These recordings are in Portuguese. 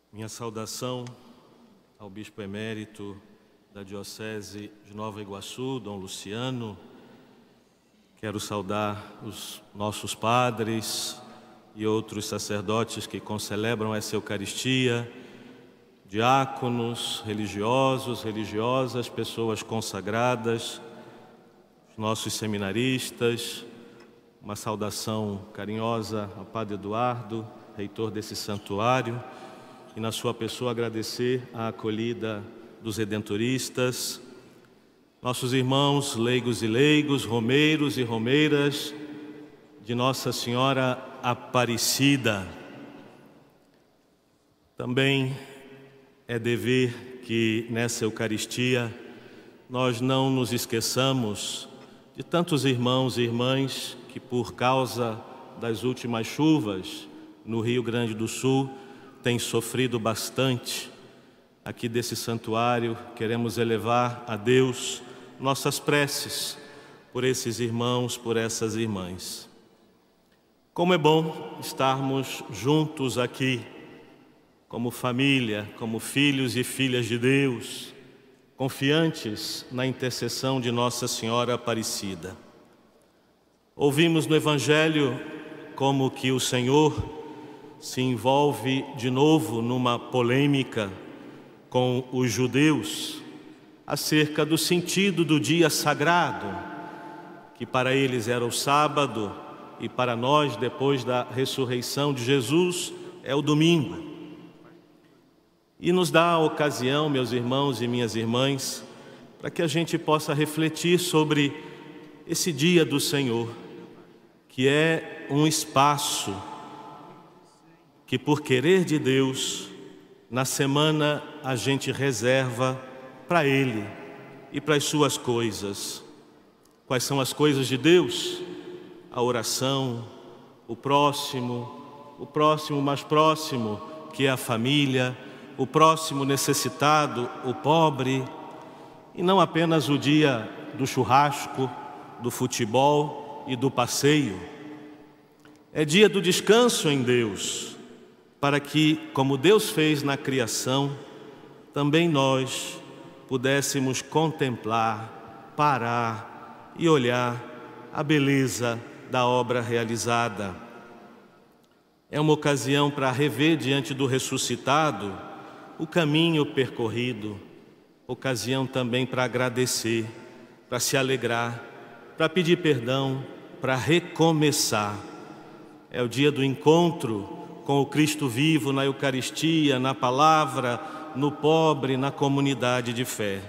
Minha saudação ao Bispo Emérito da Diocese de Nova Iguaçu, Dom Luciano. Quero saudar os nossos padres e outros sacerdotes que concelebram essa Eucaristia, diáconos, religiosos, religiosas, pessoas consagradas, os nossos seminaristas. Uma saudação carinhosa ao Padre Eduardo, reitor desse santuário, e na sua pessoa agradecer a acolhida dos redentoristas, nossos irmãos leigos e leigos, romeiros e romeiras de Nossa Senhora Aparecida. Também é dever que nessa Eucaristia nós não nos esqueçamos de tantos irmãos e irmãs que, por causa das últimas chuvas no Rio Grande do Sul, têm sofrido bastante. Aqui desse santuário queremos elevar a Deus nossas preces por esses irmãos, por essas irmãs. Como é bom estarmos juntos aqui, como família, como filhos e filhas de Deus, confiantes na intercessão de Nossa Senhora Aparecida. Ouvimos no Evangelho como que o Senhor se envolve de novo numa polêmica com os judeus acerca do sentido do dia sagrado, que para eles era o sábado e para nós, depois da ressurreição de Jesus, é o domingo. E nos dá a ocasião, meus irmãos e minhas irmãs, para que a gente possa refletir sobre esse dia do Senhor, que é um espaço que, por querer de Deus, na semana a gente reserva para Ele e para as suas coisas. Quais são as coisas de Deus? A oração, o próximo mais próximo, que é a família, o próximo necessitado, o pobre, e não apenas o dia do churrasco, do futebol e do passeio. É dia do descanso em Deus, para que, como Deus fez na criação, também nós pudéssemos contemplar, parar e olhar a beleza da obra realizada. É uma ocasião para rever diante do ressuscitado o caminho percorrido, ocasião também para agradecer, para se alegrar, para pedir perdão, para recomeçar. É o dia do encontro com o Cristo vivo na Eucaristia, na palavra, no pobre, na comunidade de fé.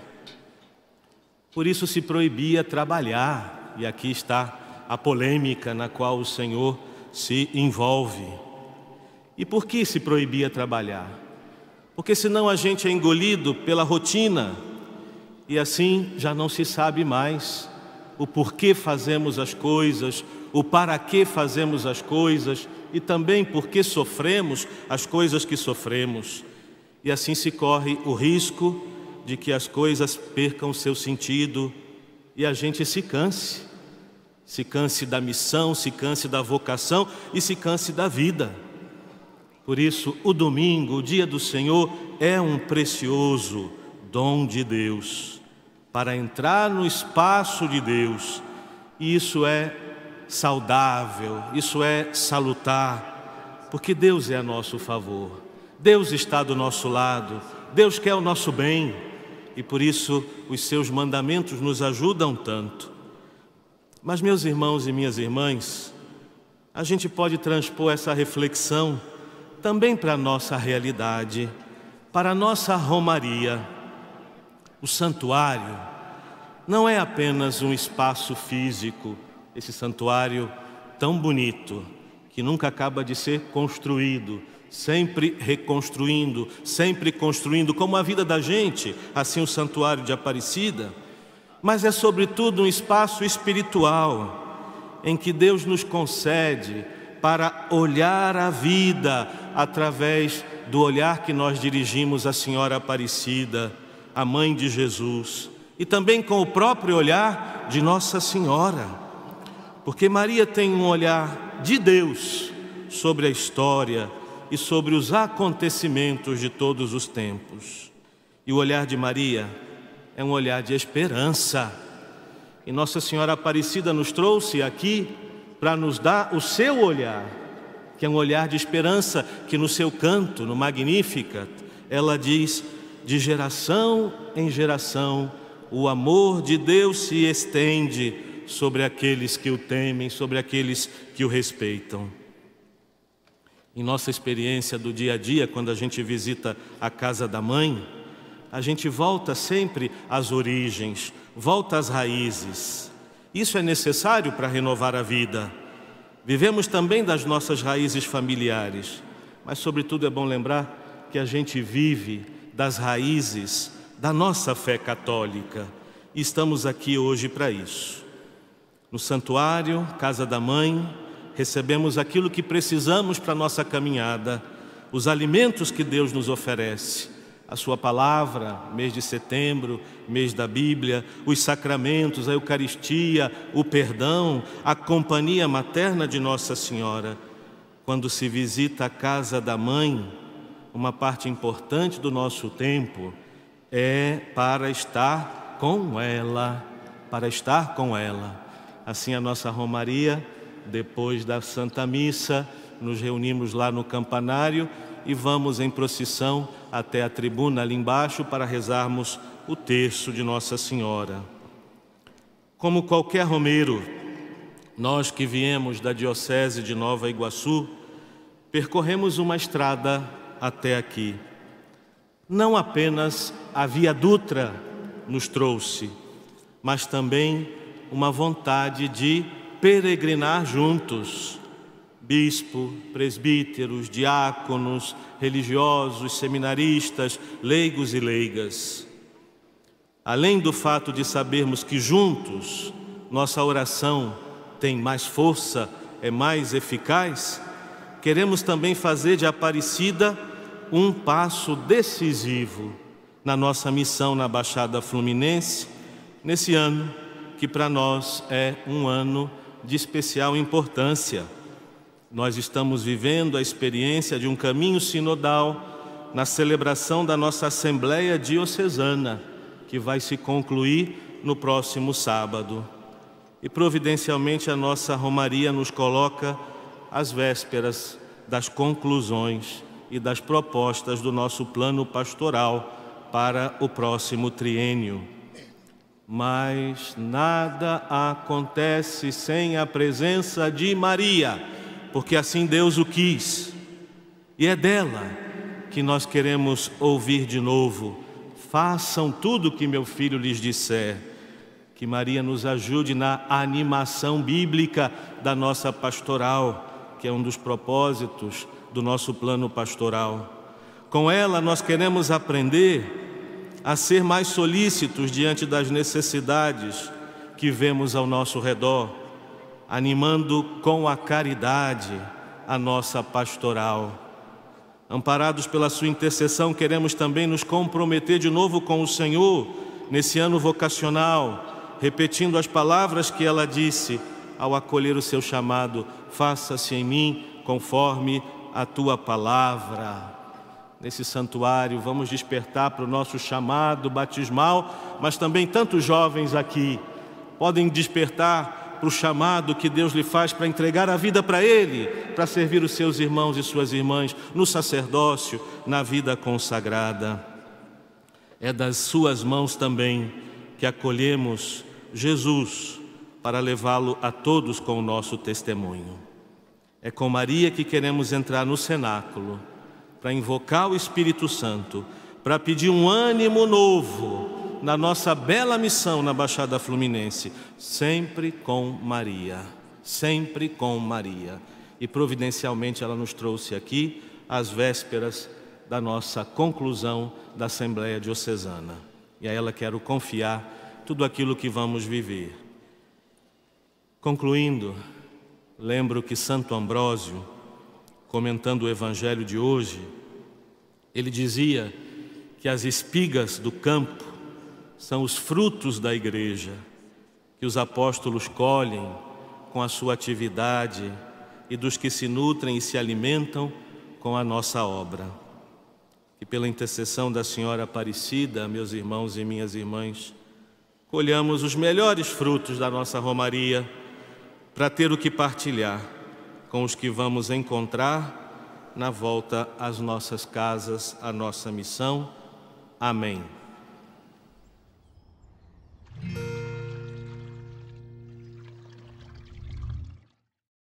Por isso se proibia trabalhar, e aqui está a polêmica na qual o Senhor se envolve. E por que se proibia trabalhar? Porque senão a gente é engolido pela rotina, e assim já não se sabe mais o porquê fazemos as coisas, o para que fazemos as coisas, e também porque sofremos as coisas que sofremos. E assim se corre o risco de que as coisas percam seu sentido e a gente se canse da missão, se canse da vocação e se canse da vida. Por isso, o domingo, o dia do Senhor, é um precioso dom de Deus para entrar no espaço de Deus. E isso é saudável, isso é salutar, porque Deus é a nosso favor, Deus está do nosso lado, Deus quer o nosso bem, e por isso os seus mandamentos nos ajudam tanto. Mas, meus irmãos e minhas irmãs, a gente pode transpor essa reflexão também para a nossa realidade, para a nossa romaria. O santuário não é apenas um espaço físico, esse santuário tão bonito, que nunca acaba de ser construído, sempre reconstruindo, sempre construindo, como a vida da gente, assim o santuário de Aparecida, mas é sobretudo um espaço espiritual, em que Deus nos concede para olhar a vida através do olhar que nós dirigimos à Senhora Aparecida, a Mãe de Jesus, e também com o próprio olhar de Nossa Senhora. Porque Maria tem um olhar de Deus sobre a história, e sobre os acontecimentos de todos os tempos. E o olhar de Maria é um olhar de esperança. E Nossa Senhora Aparecida nos trouxe aqui para nos dar o seu olhar, que é um olhar de esperança, que no seu canto, no Magnificat, ela diz: de geração em geração, o amor de Deus se estende sobre aqueles que o temem, sobre aqueles que o respeitam. Em nossa experiência do dia a dia, quando a gente visita a casa da mãe, a gente volta sempre às origens, volta às raízes. Isso é necessário para renovar a vida. Vivemos também das nossas raízes familiares, mas sobretudo é bom lembrar que a gente vive das raízes da nossa fé católica. E estamos aqui hoje para isso. No santuário, Casa da Mãe, recebemos aquilo que precisamos para a nossa caminhada, os alimentos que Deus nos oferece, a sua palavra, mês de setembro, mês da Bíblia, os sacramentos, a Eucaristia, o perdão, a companhia materna de Nossa Senhora. Quando se visita a Casa da Mãe, uma parte importante do nosso tempo é para estar com ela, para estar com ela. Assim a nossa romaria, depois da Santa Missa, nos reunimos lá no campanário e vamos em procissão até a tribuna ali embaixo para rezarmos o terço de Nossa Senhora. Como qualquer romeiro, nós que viemos da Diocese de Nova Iguaçu, percorremos uma estrada até aqui. Não apenas a Via Dutra nos trouxe, mas também uma vontade de peregrinar juntos. Bispo, presbíteros, diáconos, religiosos, seminaristas, leigos e leigas. Além do fato de sabermos que juntos nossa oração tem mais força, é mais eficaz, queremos também fazer de Aparecida um passo decisivo na nossa missão na Baixada Fluminense, nesse ano que para nós é um ano de especial importância. Nós estamos vivendo a experiência de um caminho sinodal na celebração da nossa Assembleia Diocesana, que vai se concluir no próximo sábado. E providencialmente a nossa romaria nos coloca às vésperas das conclusões e das propostas do nosso plano pastoral para o próximo triênio. Mas nada acontece sem a presença de Maria, porque assim Deus o quis. E é dela que nós queremos ouvir de novo: façam tudo o que meu filho lhes disser. Que Maria nos ajude na animação bíblica da nossa pastoral, que é um dos propósitos do nosso plano pastoral. Com ela nós queremos aprender a ser mais solícitos diante das necessidades que vemos ao nosso redor, animando com a caridade a nossa pastoral. Amparados pela sua intercessão, queremos também nos comprometer de novo com o Senhor nesse ano vocacional, repetindo as palavras que ela disse ao acolher o seu chamado: faça-se em mim conforme a tua palavra. Nesse santuário vamos despertar para o nosso chamado batismal, mas também tantos jovens aqui podem despertar para o chamado que Deus lhe faz para entregar a vida para Ele, para servir os seus irmãos e suas irmãs no sacerdócio, na vida consagrada. É das suas mãos também que acolhemos Jesus para levá-lo a todos com o nosso testemunho. É com Maria que queremos entrar no cenáculo, para invocar o Espírito Santo, para pedir um ânimo novo na nossa bela missão na Baixada Fluminense, sempre com Maria, sempre com Maria. E providencialmente ela nos trouxe aqui às vésperas da nossa conclusão da Assembleia Diocesana. E a ela quero confiar tudo aquilo que vamos viver. Concluindo, lembro que Santo Ambrósio, comentando o Evangelho de hoje, ele dizia que as espigas do campo são os frutos da igreja, que os apóstolos colhem com a sua atividade, e dos que se nutrem e se alimentam com a nossa obra. Que pela intercessão da Senhora Aparecida, meus irmãos e minhas irmãs, colhamos os melhores frutos da nossa romaria para ter o que partilhar com os que vamos encontrar na volta às nossas casas, à nossa missão. Amém.